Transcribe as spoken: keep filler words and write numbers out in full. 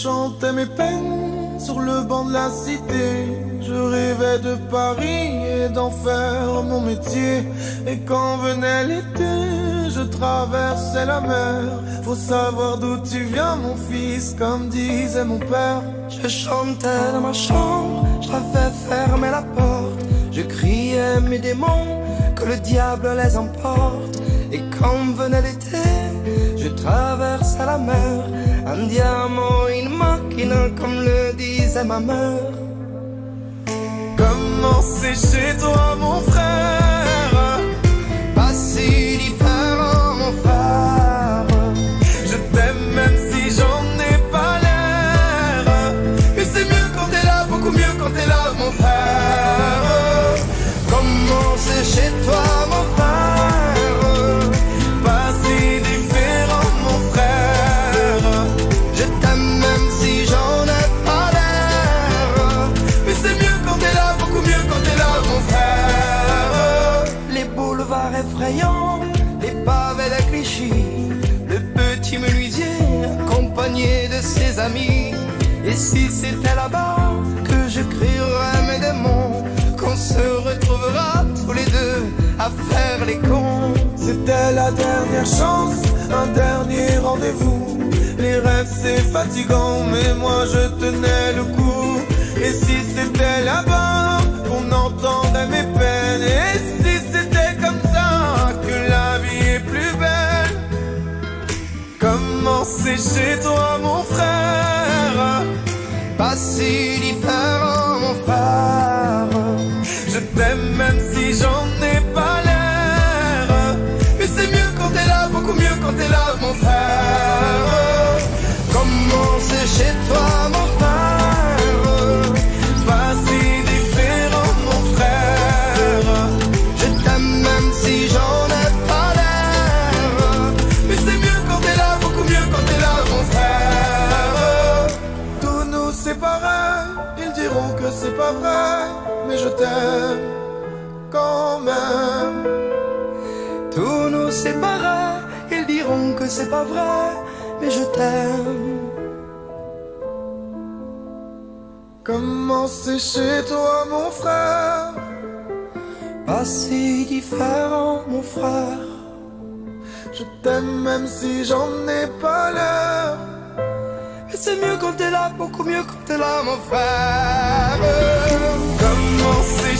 chantais mes peines sur le banc de la cité. Je rêvais de Paris et d'en faire mon métier. Et quand venait l'été, je traversais la mer. Faut savoir d'où tu viens mon fils, comme disait mon père. Je chantais dans ma chambre, j'avais fermé la porte. Je criais mes démons, que le diable les emporte. Et quand venait l'été, je traversais la mer. Un diamant, une machine, comme le disait ma mère. Comment c'est chez toi mon frère? Pas si différent mon frère. Je t'aime même si j'en ai pas l'air. Mais c'est mieux quand t'es là, beaucoup mieux quand t'es là mon frère. Comment c'est chez toi mon frère? Pas si différent mon frère. Je t'aime même si j'en ai pas l'air. Mais c'est mieux quand t'es là, beaucoup mieux quand t'es là mon frère. Les boulevards effrayants, les pavés de Clichy, le petit menuisier accompagné de ses amis. Et si c'était là-bas que je crierais mes démons, qu'on se retrouvera tous les deux à faire les cons. C'était la dernière chance, un dernier rendez-vous. Les rêves c'est fatigant, mais moi je tenais le coup. Et si c'était là-bas qu'on entendait mes peines, et si c'était comme ça que la vie est plus belle. Comment c'est chez toi mon frère? Pas si différent mon frère. Je t'aime même si j'en ai pas l'air. Mais c'est mieux quand t'es là, beaucoup mieux quand t'es là mon frère. Comment c'est chez toi mon frère? Pas si différent mon frère. Je t'aime même si j'en ai pas l'air. Mais c'est mieux quand t'es là, beaucoup mieux quand t'es là mon frère. Tous nous c'est pareil, ils diront que c'est pas vrai. Mais je t'aime quand même. Tous nous c'est pareil, ils diront que c'est pas vrai, mais je t'aime. Comment c'est chez toi mon frère? Pas si différent mon frère. Je t'aime même si j'en ai pas l'air. Mais c'est mieux quand t'es là, beaucoup mieux quand t'es là mon frère. Comment c'est